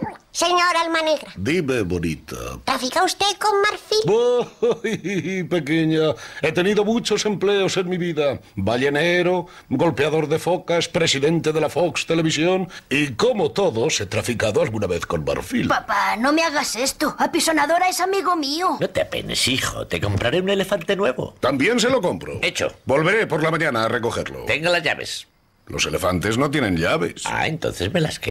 Señor Alma Negra. Dime, bonita. ¿Trafica usted con marfil? ¡Uy, pequeña! He tenido muchos empleos en mi vida. Ballenero, golpeador de focas, presidente de la Fox Televisión y, como todos, he traficado alguna vez con marfil. Papá, no me hagas esto. Apisonadora es amigo mío. No te apenes, hijo. Te compraré un elefante nuevo. También se lo compro. Hecho. Volveré por la mañana a recogerlo. Tenga las llaves. Los elefantes no tienen llaves. Ah, entonces me las quedo.